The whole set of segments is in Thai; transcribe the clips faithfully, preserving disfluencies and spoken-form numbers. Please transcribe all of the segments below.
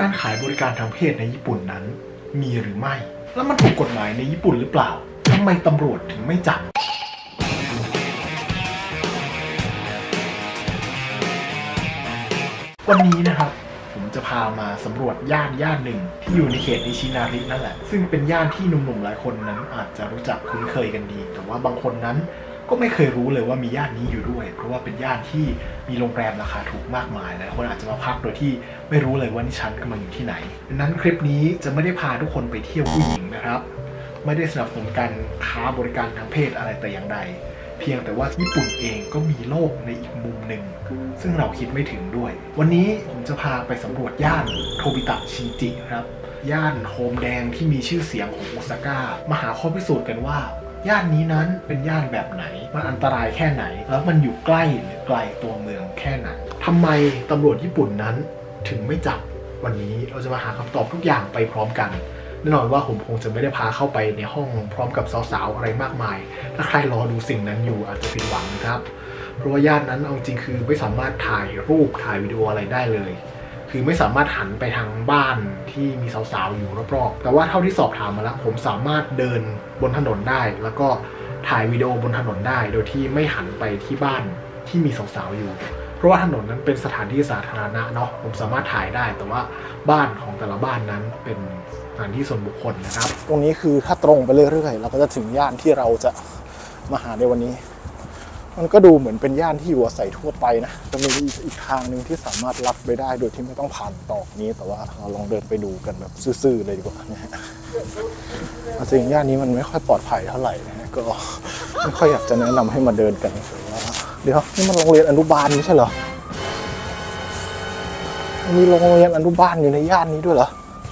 การขายบริการทางเพศในญี่ปุ่นนั้นมีหรือไม่แล้วมันถูกกฎหมายในญี่ปุ่นหรือเปล่าทำไมตำรวจถึงไม่จับวันนี้นะครับผมจะพามาสำรวจย่านย่านหนึ่งที่อยู่ในเขตนิชินารินั่นแหละซึ่งเป็นย่านที่หนุ่มๆหลายคนนั้นอาจจะรู้จักคุ้นเคยกันดีแต่ว่าบางคนนั้นก็ไม่เคยรู้เลยว่ามีย่านนี้อยู่ด้วยเพราะว่าเป็นย่านที่มีโรงแรมราคาถูกมากมายหลายคนอาจจะมาพักโดยที่ไม่รู้เลยว่านี่ฉันกำลังอยู่ที่ไหนดังนั้นคลิปนี้จะไม่ได้พาทุกคนไปเที่ยวผู้หญิงนะครับไม่ได้สนับสนุนการค้าบริการทางเพศอะไรแต่อย่างใดเพียงแต่ว่าญี่ปุ่นเองก็มีโลกในอีกมุมหนึ่งซึ่งเราคิดไม่ถึงด้วยวันนี้ผมจะพาไปสำรวจย่านโทบิตะชินจิครับย่านโฮมแดงที่มีชื่อเสียงของโอซาก้ามาหาข้อพิสูจน์กันว่าย่านนี้นั้นเป็นย่านแบบไหนมันอันตรายแค่ไหนแล้วมันอยู่ใกล้หรือไกลตัวเมืองแค่ไหนทำไมตำรวจญี่ปุ่นนั้นถึงไม่จับวันนี้เราจะมาหาคำตอบทุกอย่างไปพร้อมกันแน่นอนว่าผมคงจะไม่ได้พาเข้าไปในห้องพร้อมกับสาวๆอะไรมากมายถ้าใครรอดูสิ่งนั้นอยู่อาจจะผิดหวังนะครับเพราะว่าย่านนั้นเอาจริงคือไม่สามารถถ่ายรูปถ่ายวิดีโออะไรได้เลยคือไม่สามารถหันไปทางบ้านที่มีสาวๆอยู่รอบๆแต่ว่าเท่าที่สอบถามมาแล้วผมสามารถเดินบนถนนได้แล้วก็ถ่ายวิดีโอบนถนนได้โดยที่ไม่หันไปที่บ้านที่มีสาวๆอยู่เพราะว่าถนนนั้นเป็นสถานที่สาธารณะเนาะผมสามารถถ่ายได้แต่ว่าบ้านของแต่ละบ้านนั้นเป็นสถานที่ส่วนบุคคลนะครับตรงนี้คือถ้าตรงไปเรื่อยๆเราก็จะถึงย่านที่เราจะมาหาในวันนี้มันก็ดูเหมือนเป็นย่านที่อยู่อาศัยทั่วไปนะจะมีอีกทางหนึ่งที่สามารถลัดไปได้โดยที่ไม่ต้องผ่านตอกนี้แต่ว่าเราลองเดินไปดูกันแบบซื่อๆเลยดีกว่านะฮะจริงย่านนี้มันไม่ค่อยปลอดภัยเท่าไหร่นะฮะก็ไม่ค่อยอยากจะแนะนำให้มาเดินกันเดี๋ยวนี่มันโรงเรียนอนุบาลไม่ใช่เหรอมีโรงเรียนอนุบาลอยู่ในย่านนี้ด้วยเหรอ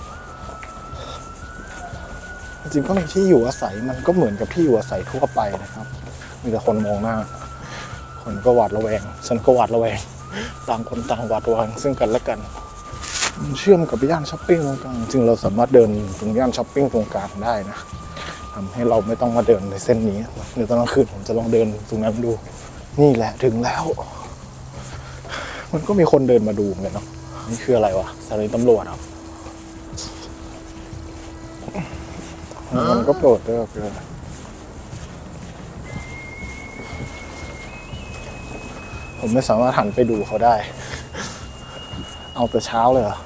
จริงก็มีที่อยู่อาศัยมันก็เหมือนกับที่อยู่อาศัยทั่วไปนะครับมีแต่คนมองหน้าคนก็หวาดระแวงฉันก็หวาดระแวงต่างคนต่างหวาดระแวงซึ่งกันและกันเชื่อมกับย่านช้อปปิ้งตรงกลางจริงเราสามารถเดินตรงย่านช้อปปิ้งตรงกลางได้นะทำให้เราไม่ต้องมาเดินในเส้นนี้เดี๋ยวตอนกลางคืนผมจะลองเดินตรงนั้นดูนี่แหละถึงแล้วมันก็มีคนเดินมาดูเหมือนกันเนาะนี่คืออะไรวะสถานีตำรวจครับมันก็โปรดด้วยเกินผมไม่สามารถหันไปดูเขาได้เอาแต่เช้าเลยเหรอ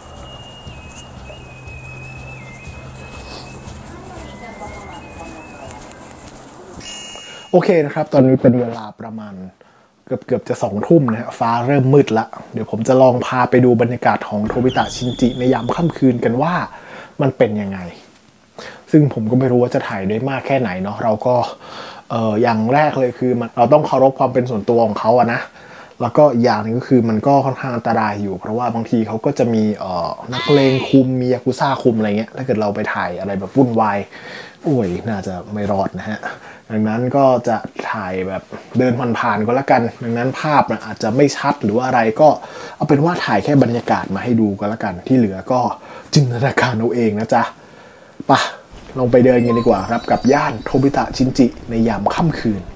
โอเคนะครับตอนนี้เป็นเวลาประมาณเกือบเกือบจะสองทุ่มนะฮะฟ้าเริ่มมืดละเดี๋ยวผมจะลองพาไปดูบรรยากาศของโทบิตะชินจิในยามค่ำคืนกันว่ามันเป็นยังไงซึ่งผมก็ไม่รู้ว่าจะถ่ายได้มากแค่ไหนเนาะเราก็เอ่ออย่างแรกเลยคือมันเราต้องเคารพความเป็นส่วนตัวของเขาอะนะแล้วก็อย่างนึงก็คือมันก็ค่อนข้างอันตรายอยู่เพราะว่าบางทีเขาก็จะมีเอ่อนักเลงคุมมียากุซ่าคุมอะไรเงี้ยถ้าเกิดเราไปถ่ายอะไรแบบวุ่นวายโอ้ยน่าจะไม่รอดนะฮะดังนั้นก็จะถ่ายแบบเดินผ่านๆก็แล้วกันดังนั้นภาพอาจจะไม่ชัดหรือว่าอะไรก็เอาเป็นว่าถ่ายแค่บรรยากาศมาให้ดูก็แล้วกันที่เหลือก็จินตนาการเอาเองนะจ๊ะไปลองไปเดินกันดีกว่าครับกับย่านโทบิตะชินจิในยามค่ำคืน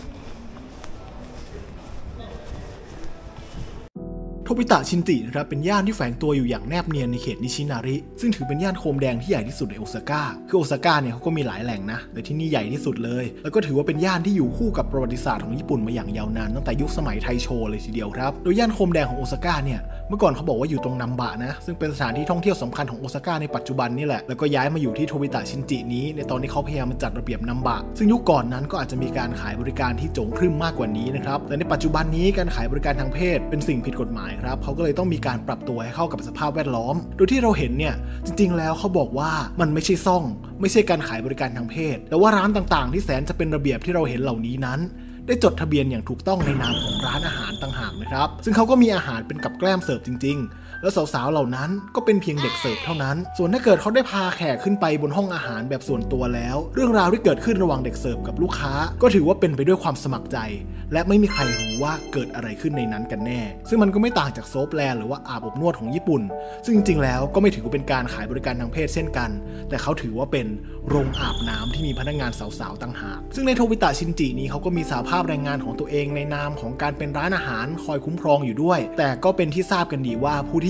โทบิตะชินจินะครับเป็นย่านที่แฝงตัวอยู่อย่างแนบเนียนในเขตนิชินาริซึ่งถือเป็นย่านโคมแดงที่ใหญ่ที่สุดในโอซาก้าคือโอซาก้าเนี่ยเขาก็มีหลายแหล่งนะแต่ที่นี่ใหญ่ที่สุดเลยแล้วก็ถือว่าเป็นย่านที่อยู่คู่กับประวัติศาสตร์ของญี่ปุ่นมาอย่างยาวนานตั้งแต่ยุคสมัยไทโชเลยทีเดียวครับโดยย่านโคมแดงของโอซาก้าเนี่ยเมื่อก่อนเขาบอกว่าอยู่ตรงนัมบะนะซึ่งเป็นสถานที่ท่องเที่ยวสำคัญของโอซาก้าในปัจจุบันนี่แหละแล้วก็ย้ายมาอยู่ที่โทบิตะชินจินี้ในตอนที่เขาพยายามจัดระเบียบนัมบะซึ่งยุคก่อนนั้นก็อาจจะมีการขายบริการที่โจ๋งครึ่มมากกว่านี้นะครับแต่ในปัจจุบันนี้การขายบริการทางเพศเป็นสิ่งผิดกฎหมายครับเขาก็เลยต้องมีการปรับตัวให้เข้ากับสภาพแวดล้อมโดยที่เราเห็นเนี่ยจริงๆแล้วเขาบอกว่ามันไม่ใช่ซ่องไม่ใช่การขายบริการทางเพศแต่ว่าร้านต่างๆที่แสนจะเป็นระเบียบที่เราเห็นเหล่านี้นั้นได้จดทะเบียนอย่างถูกต้องในนามของร้านอาหารต่างหากนะครับซึ่งเขาก็มีอาหารเป็นกับแกล้มเสิร์ฟจริงๆแล้วสาวๆเหล่านั้นก็เป็นเพียงเด็กเสิร์ฟเท่านั้นส่วนถ้าเกิดเขาได้พาแขกขึ้นไปบนห้องอาหารแบบส่วนตัวแล้วเรื่องราวที่เกิดขึ้นระหว่างเด็กเสิร์ฟกับลูกค้าก็ถือว่าเป็นไปด้วยความสมัครใจและไม่มีใครรู้ว่าเกิดอะไรขึ้นในนั้นกันแน่ซึ่งมันก็ไม่ต่างจากโซฟแลนด์หรือว่าอาบอบนวดของญี่ปุ่นซึ่งจริงๆแล้วก็ไม่ถือว่าเป็นการขายบริการทางเพศเช่นกันแต่เขาถือว่าเป็นโรงอาบน้ำที่มีพนักงานสาวๆต่างหากซึ่งในโทบิตะชินจินี้เขาก็มีสหภาพแรงงานของตัวเองในนามของการเป็นร้านอาหารคอยคุ้มครองอยู่ด้วยแต่ก็เป็นที่ทราบกันดีว่าผู้ที่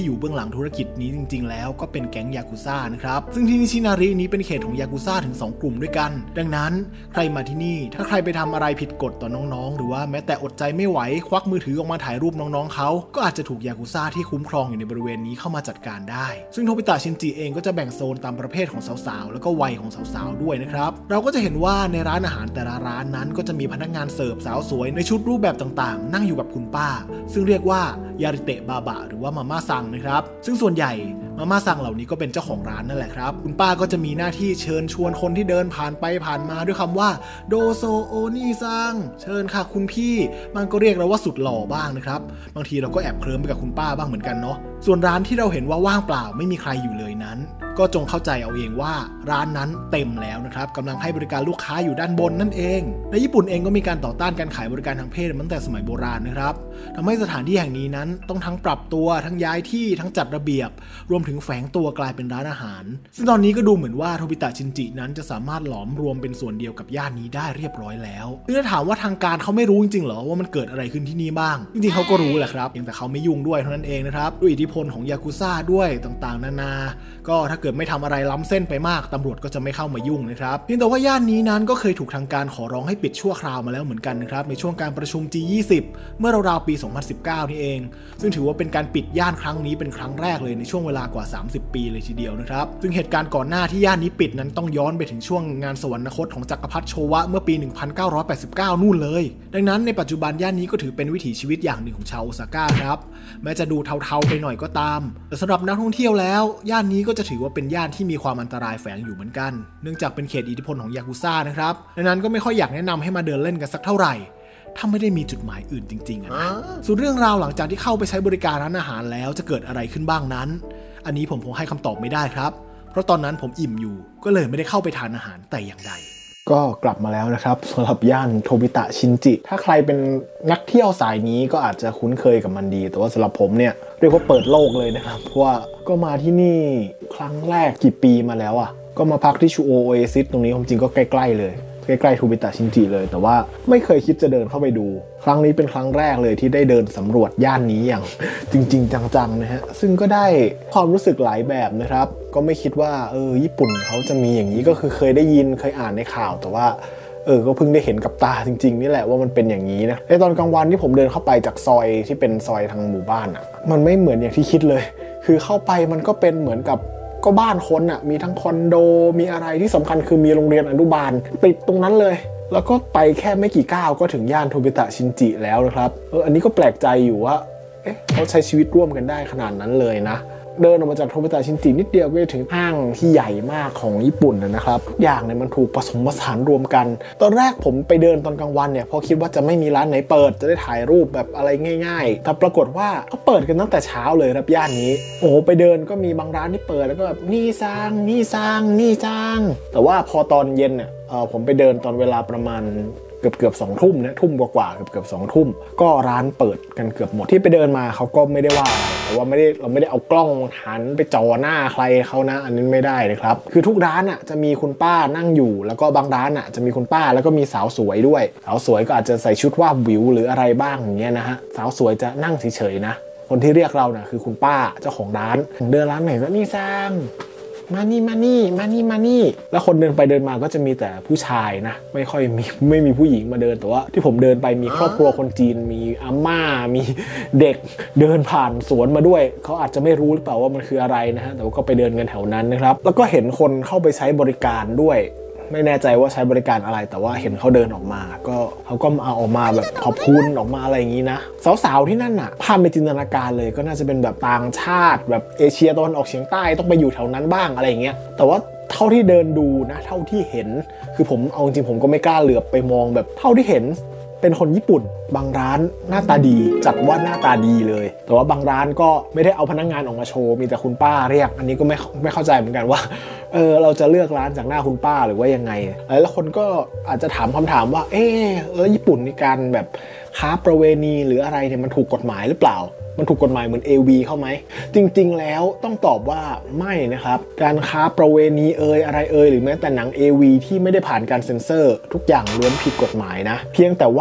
ที่อยู่เบื้องหลังธุรกิจนี้จริงๆแล้วก็เป็นแก๊งยากุซ่านะครับซึ่งที่นิชินารินี้เป็นเขตของยากุซ่าถึงสองกลุ่มด้วยกันดังนั้นใครมาที่นี่ถ้าใครไปทำอะไรผิดกฎต่อน้องๆหรือว่าแม้แต่อดใจไม่ไหวควักมือถือออกมาถ่ายรูปน้องๆเขาก็อาจจะถูกยากุซ่าที่คุ้มครองอยู่ในบริเวณนี้เข้ามาจัดการได้ซึ่งโทบิตะชินจิเองก็จะแบ่งโซนตามประเภทของสาวๆแล้วก็วัยของสาวๆด้วยนะครับเราก็จะเห็นว่าในร้านอาหารแต่ละร้านนั้นก็จะมีพนักงานเสิร์ฟสาวสวยในชุดรูปแบบต่างๆนั่งอยู่กับคุณป้าซึ่งเรียกว่ายาริเตะบาบะหรือว่ามาม่าซังนะครับซึ่งส่วนใหญ่มาม่าซังเหล่านี้ก็เป็นเจ้าของร้านนั่นแหละครับคุณป้าก็จะมีหน้าที่เชิญชวนคนที่เดินผ่านไปผ่านมาด้วยคำว่าโดโซโอนี่ซังเชิญค่ะคุณพี่มันก็เรียกเราว่าสุดหล่อบ้างนะครับบางทีเราก็แอบเคลิ้มไปกับคุณป้าบ้างเหมือนกันเนาะส่วนร้านที่เราเห็นว่าว่างเปล่าไม่มีใครอยู่เลยนั้นก็จงเข้าใจเอาเองว่าร้านนั้นเต็มแล้วนะครับกำลังให้บริการลูกค้าอยู่ด้านบนนั่นเองในญี่ปุ่นเองก็มีการต่อต้านการขายบริการทางเพศตั้งแต่สมัยโบราณนะครับทำให้สถานที่แห่งนี้นั้นต้องทั้งปรับตัวทั้งย้ายที่ทั้งจัดระเบียบรวมถึงแฝงตัวกลายเป็นร้านอาหารซึ่งตอนนี้ก็ดูเหมือนว่าโทบิตะชินจินั้นจะสามารถหลอมรวมเป็นส่วนเดียวกับย่านนี้ได้เรียบร้อยแล้วซึ่งถ้าถามว่าทางการเขาไม่รู้จริงๆหรอว่ามันเกิดอะไรขึ้นที่นี่บ้างจริงๆเขาก็รู้แหละครับเพียงแต่เขาไม่ยุ่งด้วยเท่านั้นเองนะครับด้วยอิทธิพลของยากุซ่าด้วยต่างๆนานาก็ถ้าเกิดไม่ทำอะไรล้ำเส้นไปมากตำรวจก็จะไม่เข้ามายุ่งนะครับเพียงแต่ว่าย่านนี้นั้นก็เคยถูกทางการขอร้องให้ปิดชั่วคราวมาแล้วเหมือนกันนะครับในช่วงการประชุม จี ยี่สิบ เมื่อราวๆปีสองพันสิบเก้านี่เองซึ่งถือว่าเป็นการปิดย่านครั้งนี้เป็นครั้งแรกเลยในช่วงเวลากว่าสามสิบปีเลยทีเดียวนะครับซึ่งเหตุการณ์ก่อนหน้าที่ย่านนี้ปิดนั้นต้องย้อนไปถึงช่วงงานสวรรคตของจักรพรรดิโชวะเมื่อปีหนึ่งพันเก้าร้อยแปดสิบเก้านู่นเลยดังนั้นในปัจจุบันย่านนี้ก็ถือเป็นวิถีชีวิตอย่างหนึ่งของชาวโอซาก้าครับแม้จะดูเทาๆไปหน่อยก็ตามแต่สำหรับนักท่องเที่ยวแล้วย่านนี้ก็จะถือว่าเป็นย่านที่มีความอันตรายแฝงอยู่เหมือนกันเนื่องจากเป็นเขตอิทธิพลของยากุซ่านะครับดังนั้นก็ไม่ค่อยอยากแนะนำให้มาเดินเล่นกันสักเท่าไหร่ถ้าไม่ได้มีจุดหมายอื่นจริงๆนะส่วนเรื่องราวหลังจากที่เข้าไปใช้บริการร้านอาหารแล้วจะเกิดอะไรขึ้นบ้างนั้นอันนี้ผมคงให้คำตอบไม่ได้ครับเพราะตอนนั้นผมอิ่มอยู่ก็เลยไม่ได้เข้าไปทานอาหารแต่อย่างใดก็กลับมาแล้วนะครับสำหรับย่านโทบิตะชินจิถ้าใครเป็นนักเที่ยวสายนี้ก็อาจจะคุ้นเคยกับมันดีแต่ว่าสำหรับผมเนี่ยเรียกว่าเปิดโลกเลยนะครับเพราะว่าก็มาที่นี่ครั้งแรกกี่ปีมาแล้วอ่ะก็มาพักที่ชูโอโอเอซิสตรงนี้จริงๆก็ใกล้ๆเลยใกล้ๆโทบิตะชินจิเลยแต่ว่าไม่เคยคิดจะเดินเข้าไปดูครั้งนี้เป็นครั้งแรกเลยที่ได้เดินสำรวจย่านนี้อย่างจริงๆจังๆนะฮะซึ่งก็ได้ความรู้สึกหลายแบบนะครับก็ไม่คิดว่าเออญี่ปุ่นเขาจะมีอย่างนี้ก็คือเคยได้ยินเคยอ่านในข่าวแต่ว่าเออก็เพิ่งได้เห็นกับตาจริงๆนี่แหละว่ามันเป็นอย่างนี้นะในตอนกลางวันที่ผมเดินเข้าไปจากซอยที่เป็นซอยทางหมู่บ้านอ่ะมันไม่เหมือนอย่างที่คิดเลยคือเข้าไปมันก็เป็นเหมือนกับก็บ้านคนอ่ะมีทั้งคอนโดมีอะไรที่สำคัญคือมีโรงเรียนอนุบาลติดตรงนั้นเลยแล้วก็ไปแค่ไม่กี่ก้าวก็ถึงย่านโทบิตะชินจิแล้วนะครับเอออันนี้ก็แปลกใจอยู่ว่าเอ๊ะเขาใช้ชีวิตร่วมกันได้ขนาดนั้นเลยนะเดินออกมาจากโทบิตะชินจินิดเดียวก็จะถึงห้างที่ใหญ่มากของญี่ปุ่นนะครับทุกอย่างเนี่ยมันถูกผสมผสานรวมกันตอนแรกผมไปเดินตอนกลางวันเนี่ยเพราะคิดว่าจะไม่มีร้านไหนเปิดจะได้ถ่ายรูปแบบอะไรง่ายๆแต่ปรากฏว่าเขาเปิดกันตั้งแต่เช้าเลยครับย่านนี้โอ้โหไปเดินก็มีบางร้านที่เปิดแล้วก็แบบนี่ซังนี่ซังนี่ซังแต่ว่าพอตอนเย็นเนี่ยเออผมไปเดินตอนเวลาประมาณเกือบเกือบสองทุ่มนะทุ่มกว่าๆเกือบเกือบสองทุ่มก็ร้านเปิดกันเกือบหมดที่ไปเดินมาเขาก็ไม่ได้ว่าอะไรแต่ว่าไม่ได้เราไม่ได้เอากล้องหันไปจ่อหน้าใครเขานะอันนี้ไม่ได้เลยครับคือทุกร้านอ่ะจะมีคุณป้านั่งอยู่แล้วก็บางร้านอ่ะจะมีคุณป้าแล้วก็มีสาวสวยด้วยสาวสวยก็อาจจะใส่ชุดว่าวิวหรืออะไรบ้างอย่างเงี้ยนะฮะสาวสวยจะนั่งเฉยๆนะคนที่เรียกเราเนี่ยคือคุณป้าเจ้าของร้านเดินร้านไหนก็นี่ซังมานี่มานี่มานี่มานี่แล้วคนเดินไปเดินมาก็จะมีแต่ผู้ชายนะไม่ค่อยมีไม่มีผู้หญิงมาเดินแต่ว่าที่ผมเดินไปมีครอบครัวคนจีนมีอาม่ามีเด็กเดินผ่านสวนมาด้วยเขาอาจจะไม่รู้หรือเปล่าว่ามันคืออะไรนะฮะแต่ว่าก็ไปเดินกันแถวนั้นนะครับแล้วก็เห็นคนเข้าไปใช้บริการด้วยไม่แน่ใจว่าใช้บริการอะไรแต่ว่าเห็นเขาเดินออกมาก็เขาก็เอาออกมาแบบขอบคุณออกมาอะไรอย่างนี้นะสาวๆที่นั่นน่ะภาพในจินตนาการเลยก็น่าจะเป็นแบบต่างชาติแบบเอเชียตะวันออกเฉียงใต้ต้องไปอยู่แถวนั้นบ้างอะไรอย่างเงี้ยแต่ว่าเท่าที่เดินดูนะเท่าที่เห็นคือผมเอาจริงผมก็ไม่กล้าเหลือบไปมองแบบเท่าที่เห็นเป็นคนญี่ปุ่นบางร้านหน้าตาดีจัดว่าหน้าตาดีเลยแต่ว่าบางร้านก็ไม่ได้เอาพนักงานออกมาโชว์มีแต่คุณป้าเรียกอันนี้ก็ไม่ไม่เข้าใจเหมือนกันว่าเออเราจะเลือกร้านจากหน้าคุณป้าหรือว่ายังไงแล้วคนก็อาจจะถามคำถามว่าเออแล้วญี่ปุ่นในการแบบค้าประเวณีหรืออะไรเนี่ยมันถูกกฎหมายหรือเปล่ามันถูกกฎหมายเหมือน เอ วี เข้าไหมจริงๆแล้วต้องตอบว่าไม่นะครับการค้าประเวณีเอ่ยอะไรเอ่ยหรือแม้แต่หนัง เอ วี ที่ไม่ได้ผ่านการเซ็นเซอร์ทุกอย่างล้วนผิดกฎหมายนะเพียงแต่ว่า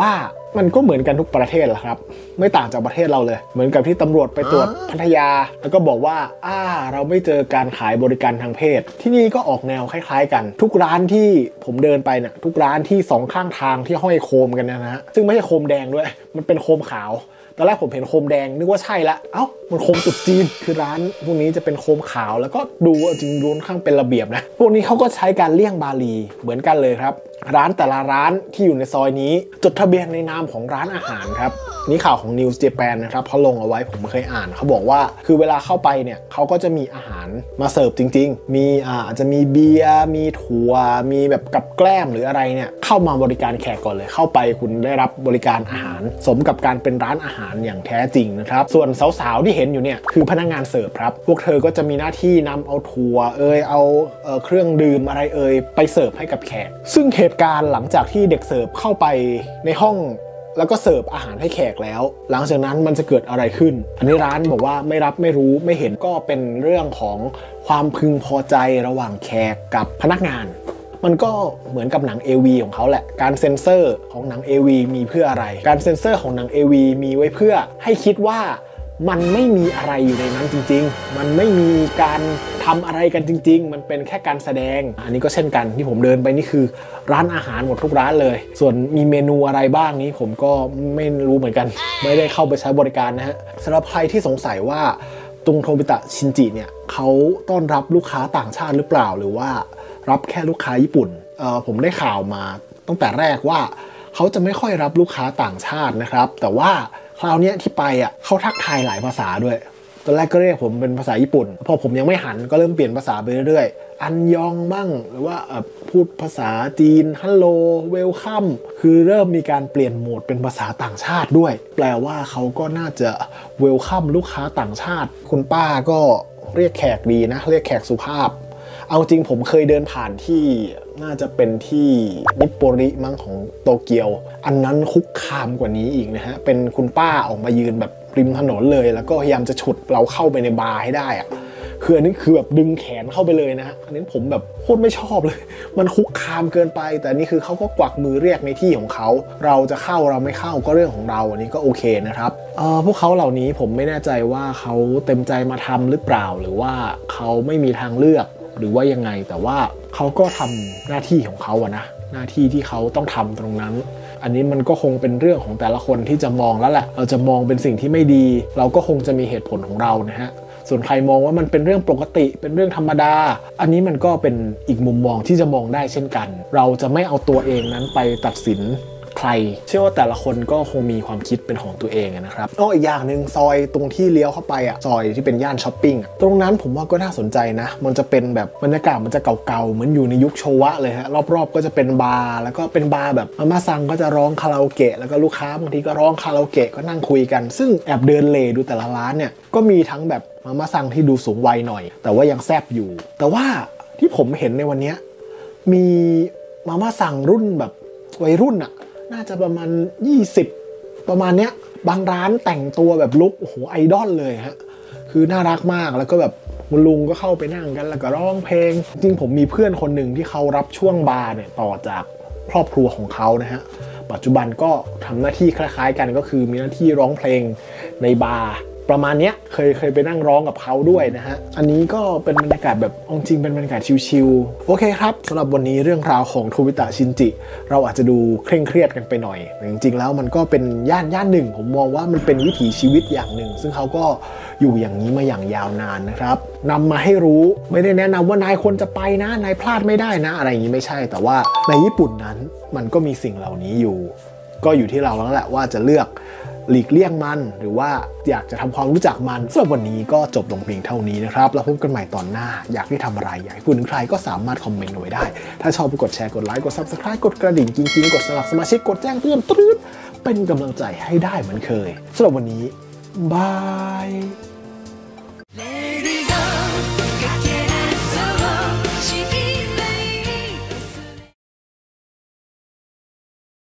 มันก็เหมือนกันทุกประเทศแหละครับไม่ต่างจากประเทศเราเลยเหมือนกับที่ตำรวจไปตรวจพัทยาแล้วก็บอกว่าอ่าเราไม่เจอการขายบริการทางเพศที่นี่ก็ออกแนวคล้ายๆกันทุกร้านที่ผมเดินไปเนี่ยทุกร้านที่สองข้างทางที่ห้อยโคมกันนะฮะซึ่งไม่ใช่โคมแดงด้วยมันเป็นโคมขาวตอนแรกผมเห็นโคมแดงนึกว่าใช่ละเอ้ามันโคมตุ๊ดจีนคือร้านพวกนี้จะเป็นโคมขาวแล้วก็ดูจริงดูค่อนข้างเป็นระเบียบนะพวกนี้เขาก็ใช้การเลี่ยงบาลีเหมือนกันเลยครับร้านแต่ละร้านที่อยู่ในซอยนี้จดทะเบียนในนามของร้านอาหารครับนี่ข่าวของ News Japan นะครับเขาลงเอาไว้ผมเคยอ่านเขาบอกว่าคือเวลาเข้าไปเนี่ยเขาก็จะมีอาหารมาเสิร์ฟจริงๆมีอ่าอาจจะมีเบียร์มีถั่วมีแบบกับแกล้มหรืออะไรเนี่ยเข้ามาบริการแขกก่อนเลยเข้าไปคุณได้รับบริการอาหารสมกับการเป็นร้านอาหารอย่างแท้จริงนะครับส่วนสาวๆที่เห็นอยู่เนี่ยคือพนักงานเสิร์ฟครับพวกเธอก็จะมีหน้าที่นำเอาถั่วเอยเอาเอ่อเครื่องดื่มอะไรเอยไปเสิร์ฟให้กับแขกซึ่งเหตุการณ์หลังจากที่เด็กเสิร์ฟเข้าไปในห้องแล้วก็เสิร์ฟอาหารให้แขกแล้วหลังจากนั้นมันจะเกิดอะไรขึ้นอันนี้ร้านบอกว่าไม่รับไม่รู้ไม่เห็นก็เป็นเรื่องของความพึงพอใจระหว่างแขกกับพนักงานมันก็เหมือนกับหนัง เอ วี ของเขาแหละการเซ็นเซอร์ของหนัง เอ วี มีเพื่ออะไรการเซ็นเซอร์ของหนัง เอ วี มีไว้เพื่อให้คิดว่ามันไม่มีอะไรอยู่ในนั้นจริงๆมันไม่มีการทำอะไรกันจริงๆมันเป็นแค่การแสดงอันนี้ก็เช่นกันที่ผมเดินไปนี่คือร้านอาหารหมดทุกร้านเลยส่วนมีเมนูอะไรบ้างนี้ผมก็ไม่รู้เหมือนกันไม่ได้เข้าไปใช้บริการนะฮะสำหรับใครที่สงสัยว่าตรงโทบิตะชินจิเนี่ยเขาต้อนรับลูกค้าต่างชาติหรือเปล่าหรือว่ารับแค่ลูกค้าญี่ปุ่นเอ่อผมได้ข่าวมาตั้งแต่แรกว่าเขาจะไม่ค่อยรับลูกค้าต่างชาตินะครับแต่ว่าคราวนี้ที่ไปอ่ะเขาทักทายหลายภาษาด้วยตอนแรกก็เรียกผมเป็นภาษาญี่ปุ่นพอผมยังไม่หันก็เริ่มเปลี่ยนภาษาไปเรื่อยๆอันยองบ้างหรือว่าพูดภาษาจีนฮัลโหลเวลคัมคือเริ่มมีการเปลี่ยนโหมดเป็นภาษาต่างชาติด้วยแปลว่าเขาก็น่าจะเวลคัมลูกค้าต่างชาติคุณป้าก็เรียกแขกดีนะเรียกแขกสุภาพเอาจริงผมเคยเดินผ่านที่น่าจะเป็นที่นิปโปริมั้งของโตเกียวอันนั้นคุกคามกว่านี้อีกนะฮะเป็นคุณป้าออกมายืนแบบริมถนนเลยแล้วก็พยายามจะฉุดเราเข้าไปในบาร์ให้ได้อะคืออันนี้คือแบบดึงแขนเข้าไปเลยนะฮะอันนี้ผมแบบโคตรไม่ชอบเลยมันคุกคามเกินไปแต่นี่คือเขาก็กวักมือเรียกในที่ของเขาเราจะเข้าเราไม่เข้าก็เรื่องของเราอันนี้ก็โอเคนะครับเอ่อพวกเขาเหล่านี้ผมไม่แน่ใจว่าเขาเต็มใจมาทำหรือเปล่าหรือว่าเขาไม่มีทางเลือกหรือว่ายังไงแต่ว่าเขาก็ทำหน้าที่ของเขาอะนะหน้าที่ที่เขาต้องทำตรงนั้นอันนี้มันก็คงเป็นเรื่องของแต่ละคนที่จะมองแล้วแหละเราจะมองเป็นสิ่งที่ไม่ดีเราก็คงจะมีเหตุผลของเรานะฮะส่วนใครมองว่ามันเป็นเรื่องปกติเป็นเรื่องธรรมดาอันนี้มันก็เป็นอีกมุมมองที่จะมองได้เช่นกันเราจะไม่เอาตัวเองนั้นไปตัดสินใครเชื่อว่าแต่ละคนก็คงมีความคิดเป็นของตัวเองนะครับอ้ออีกอย่างหนึ่งซอยตรงที่เลี้ยวเข้าไปอ่ะซอยที่เป็นย่านช้อปปิ้งตรงนั้นผมว่าก็น่าสนใจนะมันจะเป็นแบบบรรยากาศมันจะเก่าๆเหมือนอยู่ในยุคโชวะเลยฮะรอบๆก็จะเป็นบาร์แล้วก็เป็นบาร์แบบมาม่าซังก็จะร้องคาราโอเกะแล้วก็ลูกค้าบางทีก็ร้องคาราโอเกะก็นั่งคุยกันซึ่งแอบเดินเลดูแต่ละร้านเนี่ยก็มีทั้งแบบมาม่าซังที่ดูสูงวัยหน่อยแต่ว่ายังแซ่บอยู่แต่ว่าที่ผมเห็นในวันนี้มีมาม่าซังรุ่นแบบวัยรุ่นอะน่าจะประมาณยี่สิบประมาณเนี้ยบางร้านแต่งตัวแบบลุคโอ้โหไอดอลเลยฮะคือน่ารักมากแล้วก็แบบคุณลุงก็เข้าไปนั่งกันแล้วก็ร้องเพลงจริงผมมีเพื่อนคนหนึ่งที่เขารับช่วงบาร์เนี่ยต่อจากครอบครัวของเขานะฮะปัจจุบันก็ทำหน้าที่คล้ายๆกันก็คือมีหน้าที่ร้องเพลงในบาร์ประมาณนี้เคยเคยไปนั่งร้องกับเขาด้วยนะฮะอันนี้ก็เป็นบรรยากาศแบบจริงเป็นบรรยากาศชิลๆโอเคครับสำหรับวันนี้เรื่องราวของโทบิตะชินจิเราอาจจะดูเคร่งเครียดกันไปหน่อยแต่จริงๆแล้วมันก็เป็นย่านย่านหนึ่งผมมองว่ามันเป็นวิถีชีวิตอย่างหนึ่งซึ่งเขาก็อยู่อย่างนี้มาอย่างยาวนานนะครับนำมาให้รู้ไม่ได้แนะนำว่านายควรจะไปนะนายพลาดไม่ได้นะอะไรอย่างนี้ไม่ใช่แต่ว่าในญี่ปุ่นนั้นมันก็มีสิ่งเหล่านี้อยู่ก็อยู่ที่เราแล้วแหละว่าจะเลือกหลีกเลี่ยงมันหรือว่าอยากจะทำความรู้จักมันสำหรับวันนี้ก็จบลงเพียงเท่านี้นะครับแล้วพบกันใหม่ตอนหน้าอยากให้ทำอะไรอยากให้พูดถึงใครก็สามารถคอมเมนต์เอาไว้ได้ถ้าชอบกดแชร์กดไลค์กด ซับสไครบ์ กดกระดิ่งจริงๆกดสมัครสมาชิกกดแจ้งเตือนตรึ๊ดเป็นกำลังใจให้ได้เหมือนเคยสำหรับวันนี้บาย